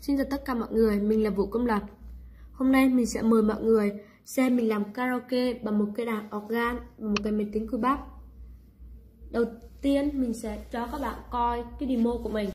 Xin chào tất cả mọi người, mình là Vũ Công Lập. Hôm nay mình sẽ mời mọi người xem mình làm karaoke bằng một cây đàn organ và một cái máy tính cubase. Đầu tiên mình sẽ cho các bạn coi cái demo của mình.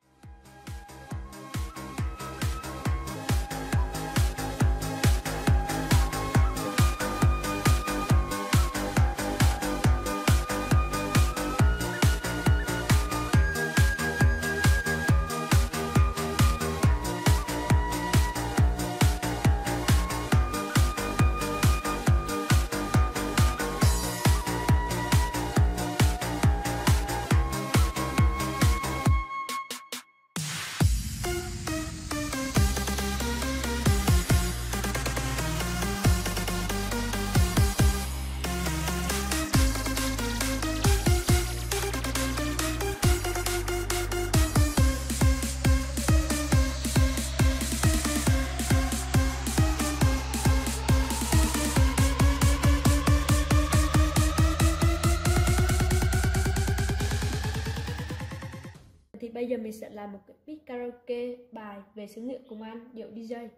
Thì bây giờ mình sẽ làm một cái beat karaoke bài Về xứ nghệ cùng anh điệu DJ.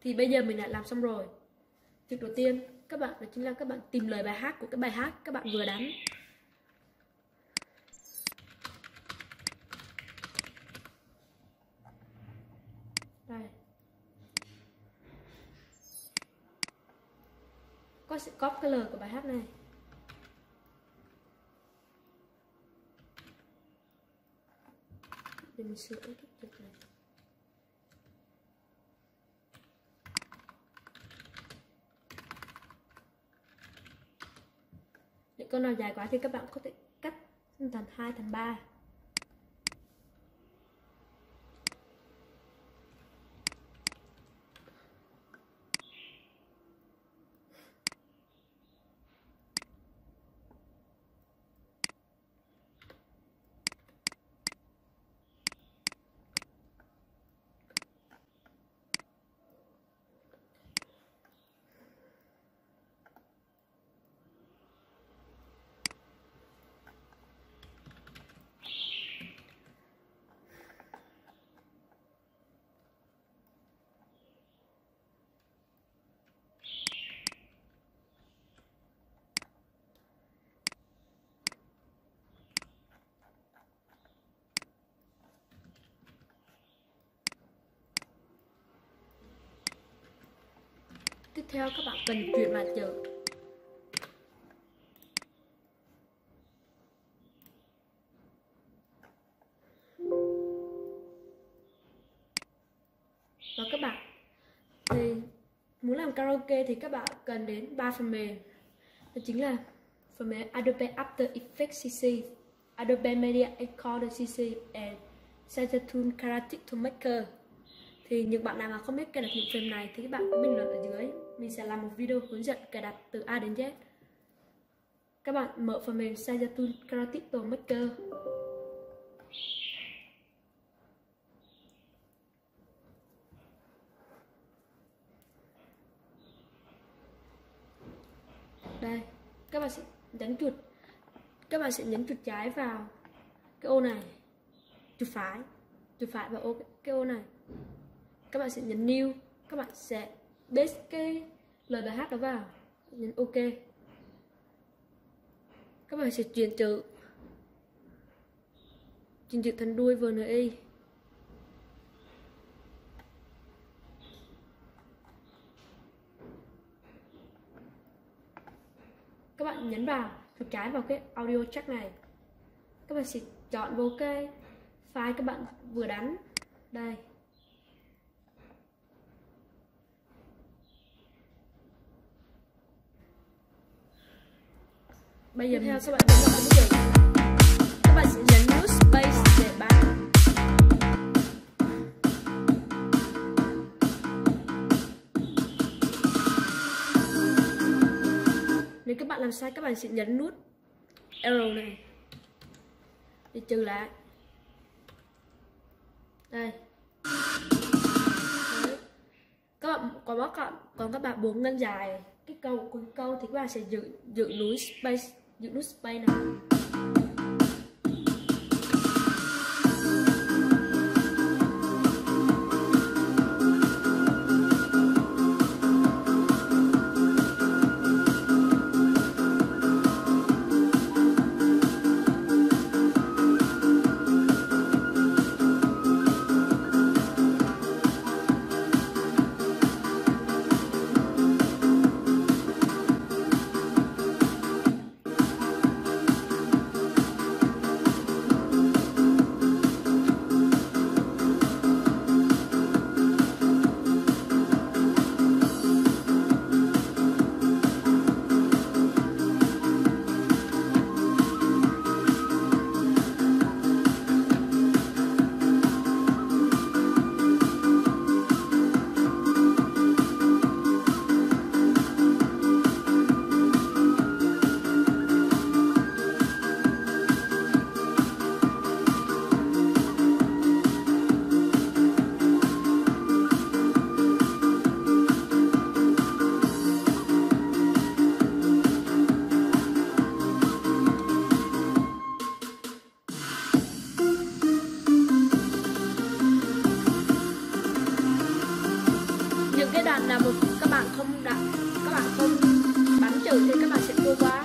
Thì bây giờ mình đã làm xong rồi. Việc đầu tiên các bạn đó chính là các bạn tìm lời bài hát của cái bài hát các bạn vừa đánh. Đây. Có sẽ copy cái lời của bài hát này. Để mình sửa cái chụp này. Để câu nào dài quá thì các bạn có thể cắt thành 2 thành 3. Tiếp theo các bạn cần chuyển màn chữ. Và các bạn thì muốn làm karaoke thì các bạn cần đến 3 phần mềm. Đó chính là phần mềm Adobe After Effects CC, Adobe Media Encoder CC, and Sagetune Karaoke Tool Maker. Thì những bạn nào mà không biết cài đặt những phần này thì các bạn có bình luận ở dưới. Mình sẽ làm một video hướng dẫn cài đặt từ A đến Z. Các bạn mở phần mềm Sagetune Karaoke Tool Maker. Đây, các bạn sẽ nhấn chuột. Các bạn sẽ nhấn chuột trái vào cái ô này, chuột phải vào cái ô này. Các bạn sẽ nhấn new, các bạn sẽ paste cái lời bài hát đó vào, nhấn OK. Các bạn sẽ chuyển chữ thành đuôi VNI. Các bạn nhấn vào chuột trái vào cái audio track này. Các bạn sẽ chọn vô cái file các bạn vừa đánh. Đây. Bây giờ theo các bạn nhấn vào cái chữ. Các bạn sẽ nhấn nút space để bán. Nếu các bạn làm sai các bạn sẽ nhấn nút arrow này để trừ lại. Đây. Đấy. Các bạn còn các bạn muốn ngân dài cái câu cuối câu thì các bạn sẽ giữ nút space này. các bạn không bấm chữ thì các bạn sẽ tua qua.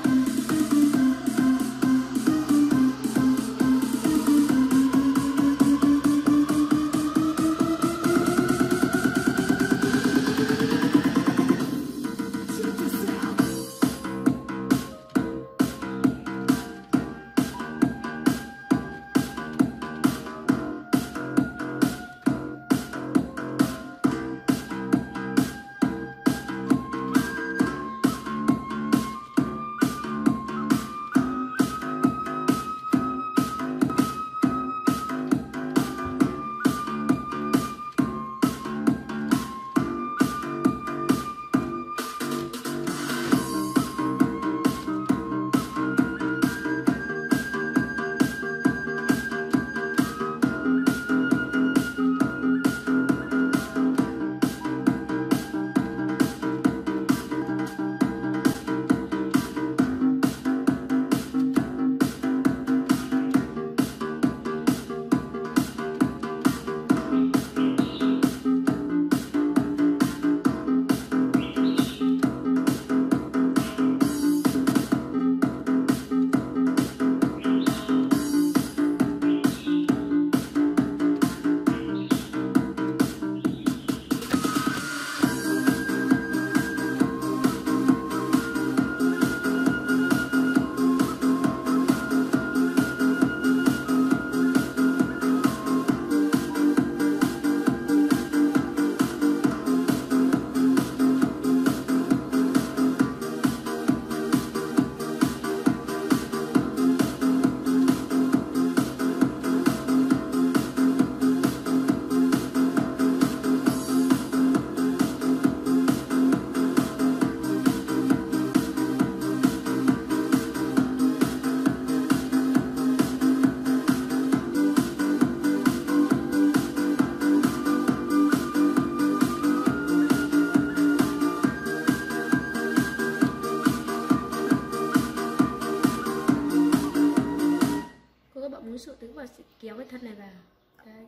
Muốn sụt thì các bạn sẽ kéo cái thân này vào. Đấy.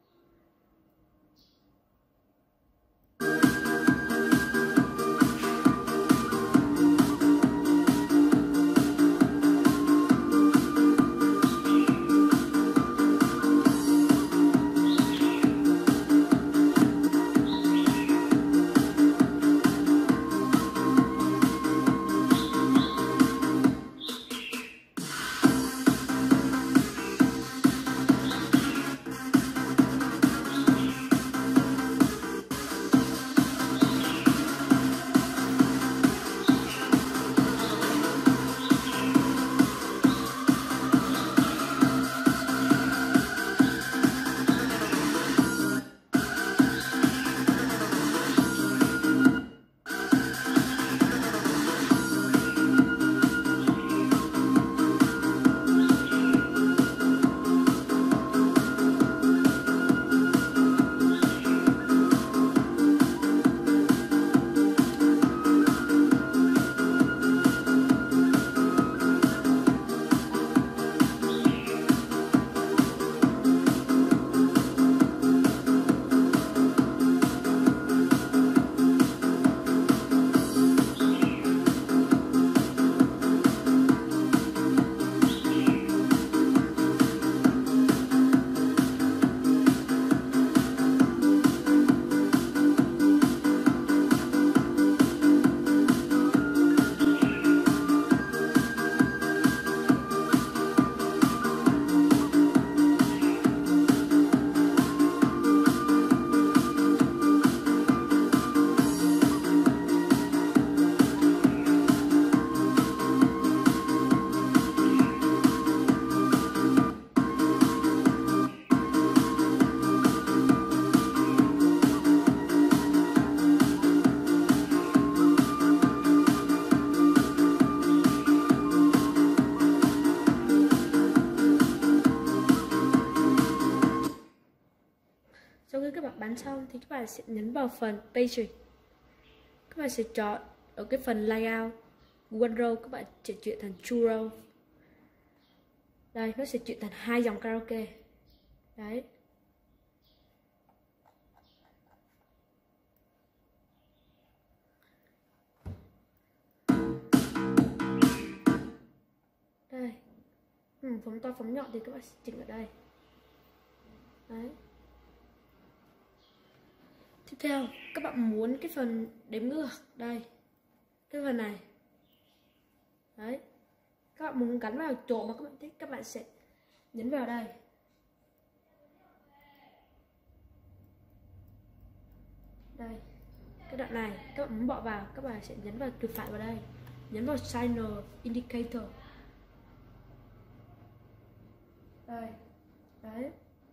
Sau khi các bạn bắn xong thì các bạn sẽ nhấn vào phần Page. Các bạn sẽ chọn ở cái phần Layout, One Row, các bạn sẽ chuyển thành Two Row. Đây, nó sẽ chuyển thành 2 dòng karaoke. Đấy. Đây, phóng to phóng nhỏ thì các bạn chỉnh ở đây. Đấy. Tiếp theo các bạn muốn cái phần đếm ngược đây, cái phần này. Đấy, các bạn muốn gắn vào chỗ mà các bạn thích, các bạn sẽ nhấn vào đây. Đây, cái đoạn này các bạn muốn bỏ vào, các bạn sẽ nhấn vào chuột phải vào đây, nhấn vào Signal Indicator. Đây, đấy.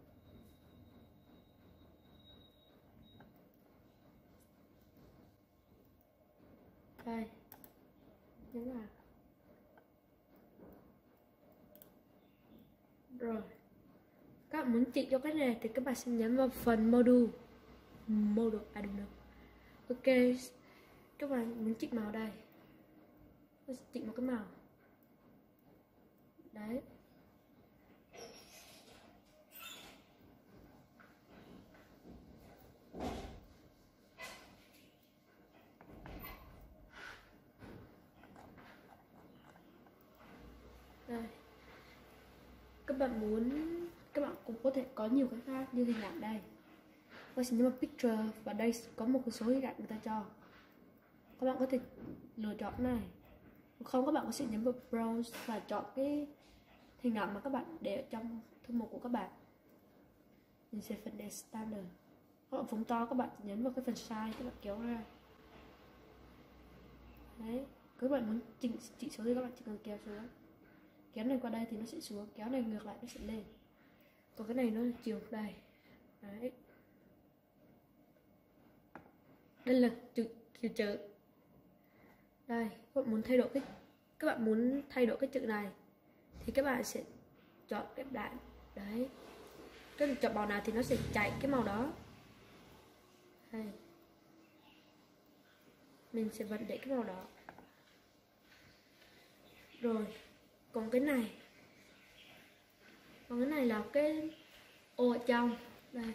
Đây, nhấn vào. Rồi, các bạn muốn chỉnh cho cái này thì các bạn sẽ nhấn vào phần module, I don't know. Ok, các bạn muốn chỉnh màu đây, tôi sẽ chỉnh một cái màu. Đấy. Đây. Các bạn cũng có thể có nhiều cái khác như hình ảnh đây. Tôi sẽ nhấn vào picture và đây có một cái số hình ảnh người ta cho. Các bạn có thể lựa chọn này. Không, các bạn có thể nhấn vào browse và chọn cái hình ảnh mà các bạn để ở trong thư mục của các bạn. Mình sẽ phần để standard. Các bạn phóng to, các bạn nhấn vào cái phần size, các bạn kéo ra. Đấy, các bạn muốn chỉnh số thì các bạn chỉ cần kéo xuống. Kéo này qua đây thì nó sẽ xuống, kéo này ngược lại nó sẽ lên. Còn cái này nó là chiều đây. Đấy. Đây là chiều chữ. Đây, các bạn muốn thay đổi cái chữ này thì các bạn sẽ chọn cái đoạn. Đấy. Các bạn chọn màu nào thì nó sẽ chạy cái màu đó. Đây. Mình sẽ vẫn để cái màu đó. Rồi, còn cái này là cái ô ở trong đây.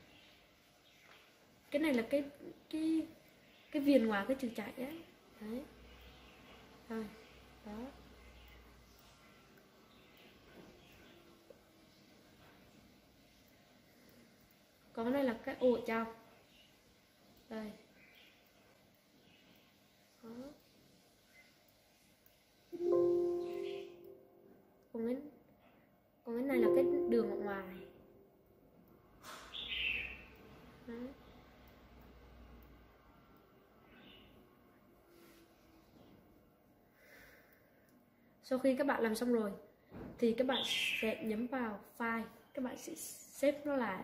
Cái này là cái viền ngoài cái chữ chạy ấy. Đấy. Rồi, đó. Còn cái này là cái ô ở trong đây. Đó. Còn cái này là cái đường ở ngoài. Đó. Sau khi các bạn làm xong rồi thì các bạn sẽ nhấn vào file, các bạn sẽ xếp nó lại.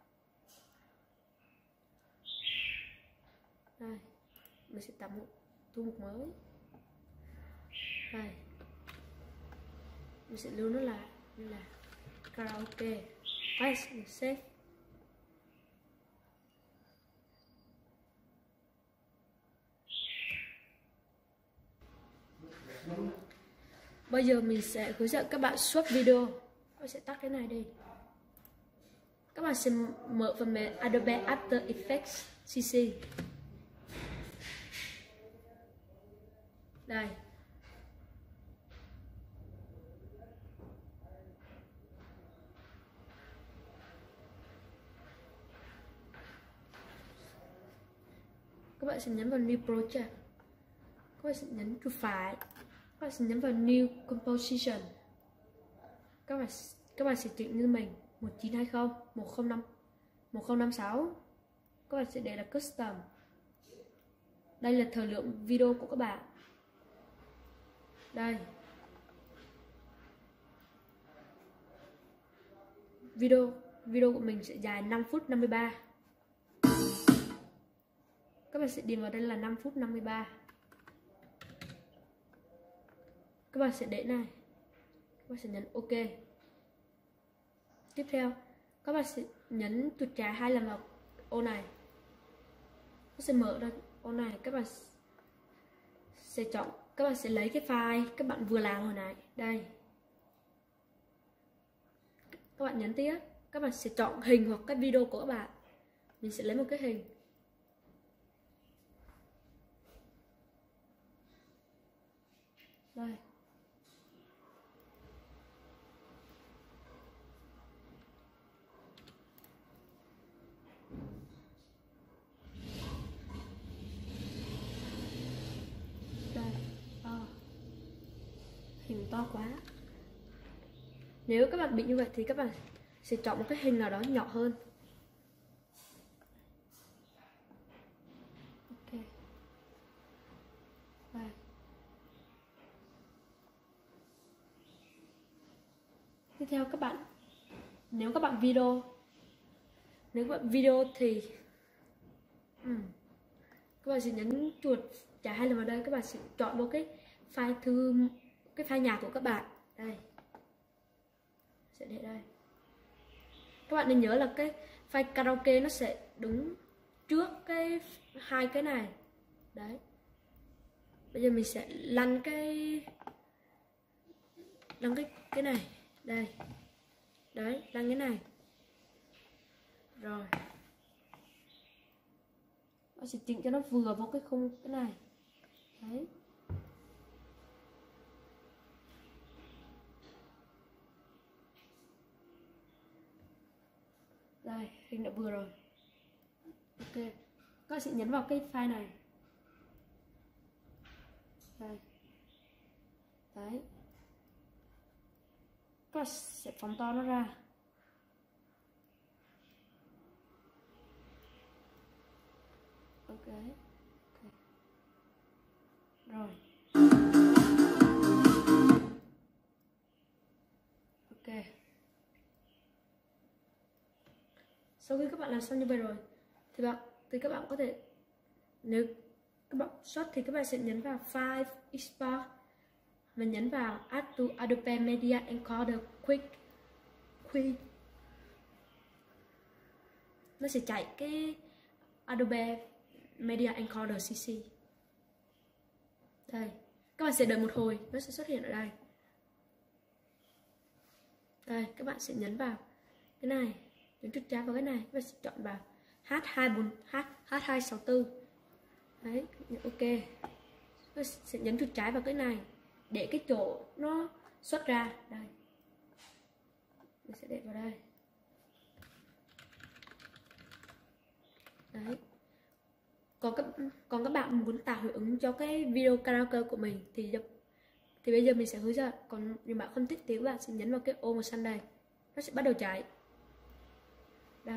Đây, mình sẽ tạo một thư mục mới. Đây, mình sẽ lưu nó lại như là karaoke. Mình save. Bây giờ mình sẽ hướng dẫn các bạn xuất video. Tôi sẽ tắt cái này đi. Các bạn sẽ mở phần mềm Adobe After Effects CC. Đây. Các bạn sẽ nhấn vào New Project. Các bạn sẽ nhấn chuột phải. Các bạn sẽ nhấn vào New Composition. Các bạn sẽ chỉnh như mình 1920, 105, 1056. Các bạn sẽ để là Custom. Đây là thời lượng video của các bạn. Đây. Video của mình sẽ dài 5 phút 53. Các bạn sẽ điền vào đây là 5 phút 53. Các bạn sẽ để này. Các bạn sẽ nhấn OK. Tiếp theo, các bạn sẽ nhấn chuột trái 2 lần vào ô này. Nó sẽ mở ra ô này. Các bạn sẽ lấy cái file các bạn vừa làm hồi nãy. Đây. Các bạn nhấn tiếp. Các bạn sẽ chọn hình hoặc cái video của các bạn. Mình sẽ lấy một cái hình. Đây. hình to quá. Nếu các bạn bị như vậy thì các bạn sẽ chọn một cái hình nào đó nhỏ hơn. Ok. Đây. Tiếp theo các bạn, nếu các bạn video thì các bạn sẽ nhấn chuột trái 2 lần vào đây, các bạn sẽ chọn một cái file nhạc của các bạn. Đây. Sẽ để đây. Các bạn nên nhớ là cái file karaoke nó sẽ đứng trước cái hai cái này. Đấy. Bây giờ mình sẽ lăn cái này. Đây. Đấy, lăn cái này. Rồi. Nó sẽ chỉnh cho nó vừa vào cái khung cái này. Đấy. Đây, hình đã vừa rồi. Ok. Các bạn sẽ nhấn vào cái file này. Đây. Đấy. Các bạn sẽ phóng to nó ra. Ok. Rồi. Ok. Sau khi các bạn làm xong như vậy rồi thì các bạn có thể, nếu các bạn short thì các bạn sẽ nhấn vào File Export và nhấn vào Add to Adobe Media Encoder Quick. Nó sẽ chạy cái Adobe Media Encoder CC. Đây, các bạn sẽ đợi một hồi, nó sẽ xuất hiện ở đây. Đây, các bạn sẽ nhấn vào cái này, nhấn chuột trái vào cái này, các bạn sẽ chọn vào H264. Đấy, ok. Các bạn sẽ nhấn chuột trái vào cái này để cái chỗ nó xuất ra. Đây, mình sẽ để vào đây. Đấy. Còn các bạn muốn tạo hiệu ứng cho cái video karaoke của mình thì bây giờ mình sẽ hướng dẫn. Còn nếu bạn không thích thì các bạn sẽ nhấn vào cái ô màu xanh đây, nó sẽ bắt đầu chạy. Đây.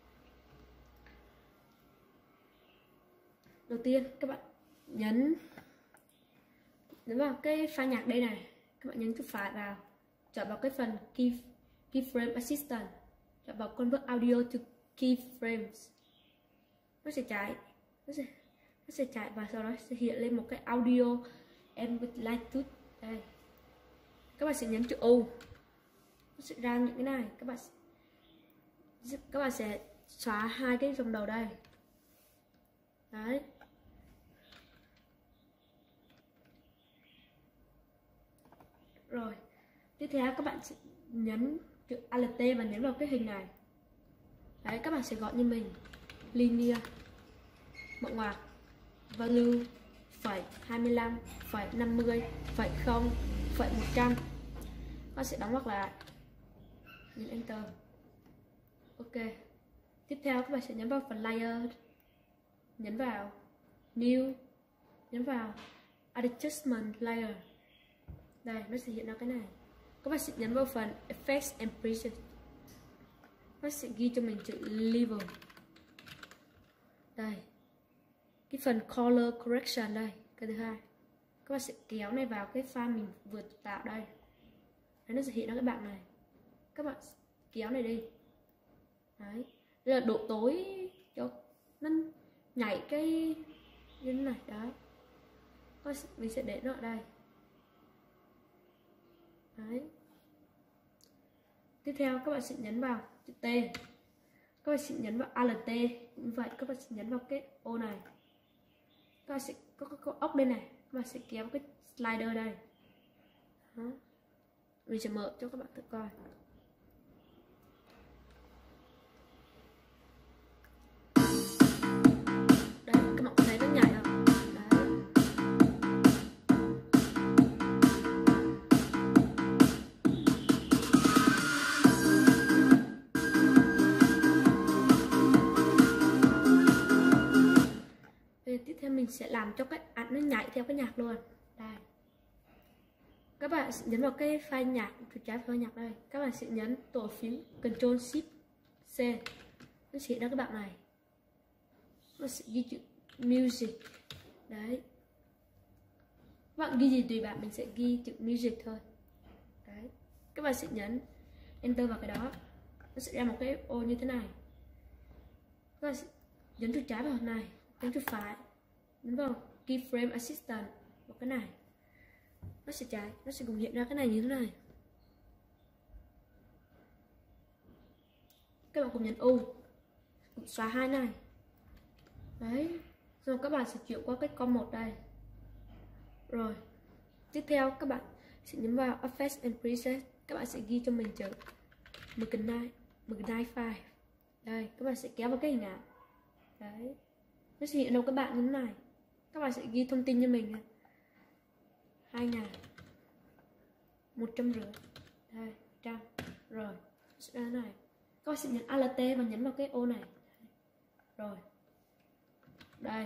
Đầu tiên các bạn nhấn vào cái file nhạc đây này, các bạn nhấn chuột phải vào, chọn vào cái phần keyframe assistant, chọn vào convert audio to keyframes. Nó sẽ chạy, nó sẽ chạy và sau đó sẽ hiện lên một cái audio and with Bluetooth. Đây, các bạn sẽ nhấn chữ U, nó sẽ ra những cái này. Các bạn sẽ xóa hai cái dòng đầu đây. Đấy. Rồi, tiếp theo các bạn sẽ nhấn chữ Alt và nhấn vào cái hình này. Đấy, các bạn sẽ gọi như mình linear mộng ngoặc value phẩy 25 phẩy 50 phẩy 0 phẩy 100. Các sẽ đóng ngoặc lại, nhấn enter. Ok. Tiếp theo các bạn sẽ nhấn vào phần layer, nhấn vào new, nhấn vào adjustment layer. Đây, nó sẽ hiện ra cái này. Các bạn sẽ nhấn vào phần effects and presets. Nó sẽ ghi cho mình chữ level. Đây, cái phần color correction đây, cái thứ hai. Các bạn sẽ kéo này vào cái file mình vừa tạo đây. Đấy, nó sẽ hiện ra cái bảng này. Các bạn kéo này đi. Đấy, đây là độ tối cho nó nhảy cái như thế này. Đấy, mình sẽ để nó ở đây. Đấy. Tiếp theo các bạn sẽ nhấn vào chữ T. Các bạn sẽ nhấn vào Alt. Như vậy các bạn sẽ nhấn vào cái ô này. Các bạn sẽ có cái ốc đây này. Các bạn sẽ kéo cái slider đây. Đó. Mình sẽ mở cho các bạn thử coi. Đây, các bạn thấy nó nhảy không? Tiếp theo mình sẽ làm cho cái ảnh nó nhảy theo cái nhạc luôn. Đây. các bạn sẽ nhấn vào cái file nhạc, chuột trái file nhạc đây. Các bạn sẽ nhấn tổ phím Ctrl Shift C. Nó sẽ ra các bạn này. Nó sẽ ghi chữ music. Đấy. Các bạn ghi gì tùy bạn, mình sẽ ghi chữ music thôi. Đấy. Các bạn sẽ nhấn enter vào cái đó. Nó sẽ ra một cái ô như thế này. Các bạn sẽ nhấn chuột trái vào này, nhấn chuột phải, nhấn vào keyframe assistant vào cái này. Nó sẽ trái, nó sẽ cùng hiện ra cái này như thế này. Các bạn cùng nhấn U, cùng xóa hai này. Đấy, rồi các bạn sẽ chuyển qua cái con 1 đây. Rồi, tiếp theo các bạn sẽ nhấn vào Effects and Presets. Các bạn sẽ ghi cho mình chữ Mcknight file. Đây, các bạn sẽ kéo vào cái hình ảnh. Đấy, nó sẽ hiện đâu các bạn như thế này. Các bạn sẽ ghi thông tin cho mình 2.000, 150, đây, 100. Rồi, sẽ ra này. Các bạn sẽ nhấn Alt và nhấn vào cái ô này. Rồi, đây.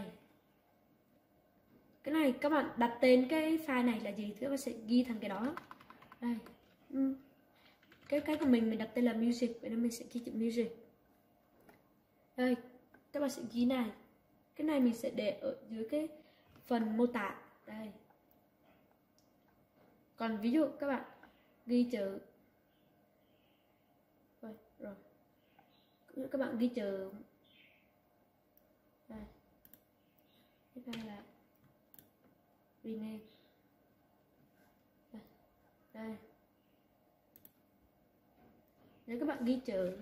Cái này các bạn đặt tên cái file này là gì thì các bạn sẽ ghi thành cái đó. Đây. Cái của mình đặt tên là music, vậy nên mình sẽ ghi chữ music. Đây, các bạn sẽ ghi này. Cái này mình sẽ để ở dưới cái phần mô tả. Đây. Còn ví dụ các bạn ghi chữ rồi. Các bạn ghi chữ đây. Đây là rename. Đây. Nếu các bạn ghi chữ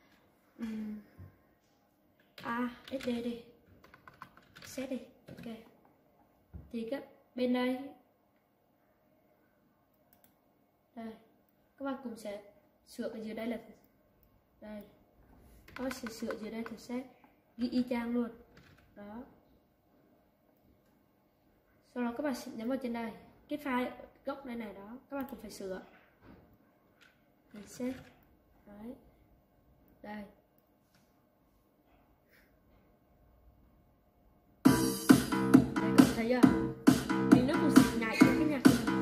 ASD đi, set đi, ok. Thì các bên đây, các bạn cùng sẽ sửa ở dưới đây là đây. Các bạn sẽ sửa dưới đây thì set ghi y chang luôn. Đó. Sau đó các bạn sẽ nhấn vào trên đây, cái file gốc đây này đó, các bạn cũng phải sửa. Reset. Đấy. Đây. Đấy, các bạn thấy chưa? Thì nó cũng sẽ nhảy trên cái nhạc này.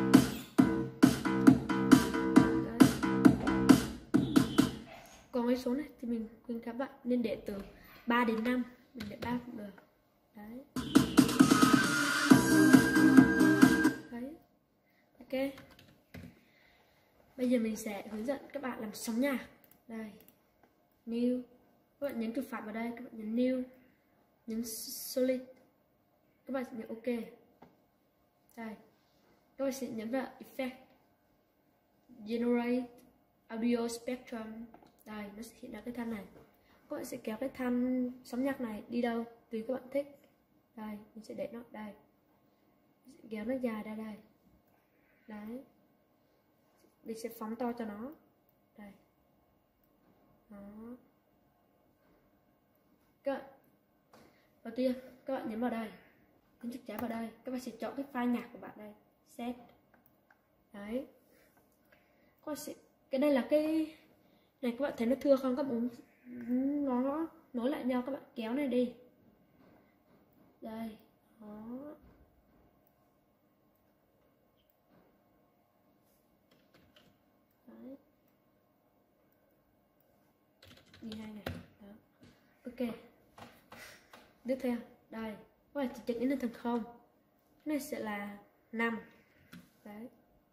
Đấy. Còn cái số này thì mình khuyên các bạn nên để từ 3 đến 5. Mình để 3 cũng được. Đấy. Đấy. Ok. Bây giờ mình sẽ hướng dẫn các bạn làm sóng nhạc. Đây. New. Các bạn nhấn chuột phải vào đây, các bạn nhấn New. Nhấn Solid. Các bạn sẽ nhấn OK. Đây. Các bạn sẽ nhấn vào Effect. Generate Audio Spectrum. Đây, nó sẽ hiện ra cái thanh này. Các bạn sẽ kéo cái thanh sóng nhạc này đi đâu tùy các bạn thích. Đây, mình sẽ để nó đây. Mình sẽ kéo nó dài ra đây. Đấy. Mình sẽ phóng to cho nó. Đây. Đó. Các bạn, đầu tiên các bạn nhấn vào đây, nhấn chuột trái vào đây, các bạn sẽ chọn cái file nhạc của bạn đây, set. Đấy. Các bạn sẽ, cái đây là cái này, các bạn thấy nó thưa không? Các bạn nó nối lại nhau, các bạn kéo này đi. Đây. Đó. Đấy. Ghi hai này. Đó. Ok. Tiếp theo, đây. Các bạn chỉ chỉnh đến thành 0. Cái này sẽ là 5. Đấy.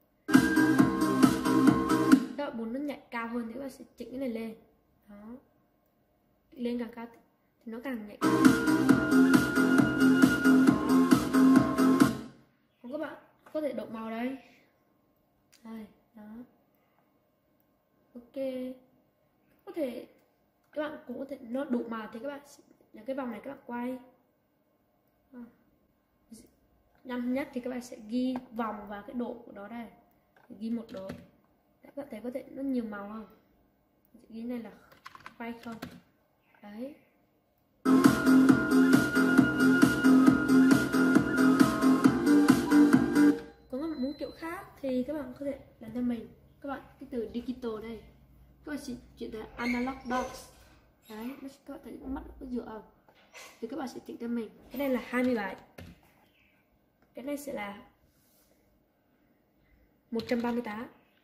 Các bạn muốn nó nhảy cao hơn thì các bạn sẽ chỉnh cái này lên. Đó. Lên càng cao thì nó càng nhảy cao. Còn các bạn có thể đổi màu đây. Đây, đó. Ok. Có thể các bạn cũng có thể nó đủ màu thì các bạn những cái vòng này các bạn quay. Nhanh nhất thì các bạn sẽ ghi vòng và cái độ của nó đây. Ghi 1 độ. Các bạn thấy có thể nó nhiều màu không? Ghi này là quay không. Đấy. Còn các bạn muốn kiểu khác thì các bạn có thể làm cho mình. Các bạn cái từ digital đây, các bạn sẽ chuyển tới analog dots. Đấy, các bạn thấy mắt nó dựa không? Thì các bạn sẽ chỉnh cho mình. Cái này là 27. Cái này sẽ là 138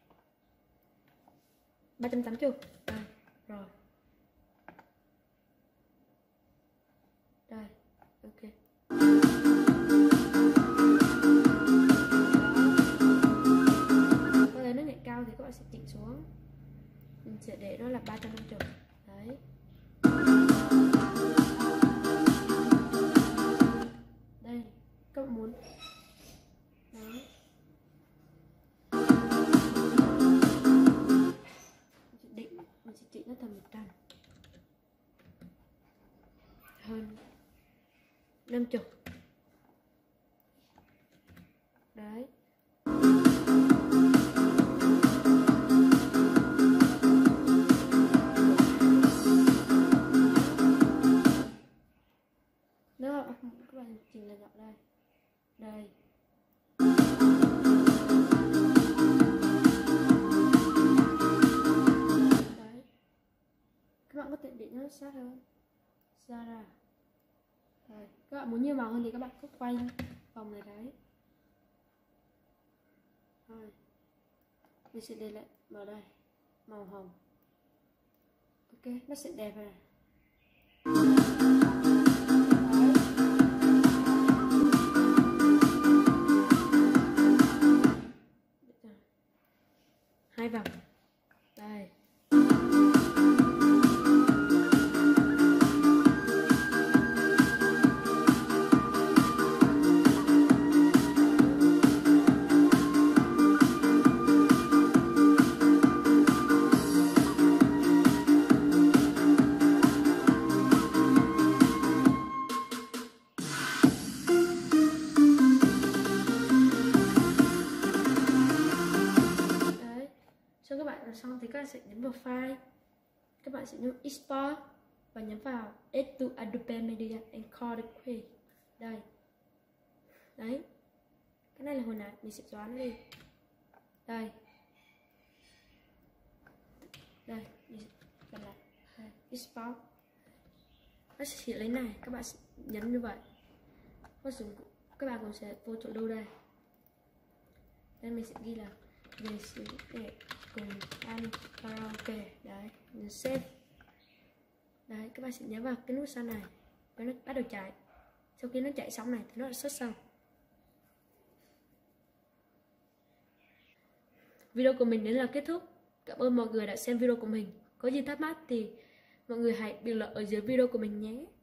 380. Đây, rồi. Đây, ok. Có thể nó nhảy cao thì các bạn sẽ chỉnh xuống. Mình sẽ để nó là 350. Đấy. Đây, các bạn muốn. Đó. Mình sẽ chỉnh nó tầm 100. Hơn 50. Đấy. Đó, các bạn chỉnh là nhỏ đây. Đây. Đấy. Các bạn có thể để nó sát hơn. Ra ra. Rồi, các bạn muốn nhiều màu hơn thì các bạn cứ quay vòng này đấy. Rồi. Mình sẽ để lại vào đây màu hồng. Ok, nó sẽ đẹp rồi. Hai vòng. Đây. Sau các bạn làm xong thì các bạn sẽ nhấn vào file, các bạn sẽ nhấn export và nhấn vào add to Adobe Media and call the query. Đây, đấy, cái này là hồi nãy mình sẽ xóa nó đi. Đây, đây, mình sẽ cầm lại, đây, export, nó sẽ lấy này, các bạn sẽ nhấn như vậy, các bạn cũng sẽ vô chỗ lưu đây. Đây mình sẽ ghi là về sử để cùng ăn karaoke. Đấy, mình save. Đấy, các bạn sẽ nhấn vào cái nút xanh này và nó bắt đầu chạy. Sau khi nó chạy xong này thì nó đã xuất xong. Video của mình đến là kết thúc. Cảm ơn mọi người đã xem video của mình. Có gì thắc mắc thì mọi người hãy bình luận ở dưới video của mình nhé.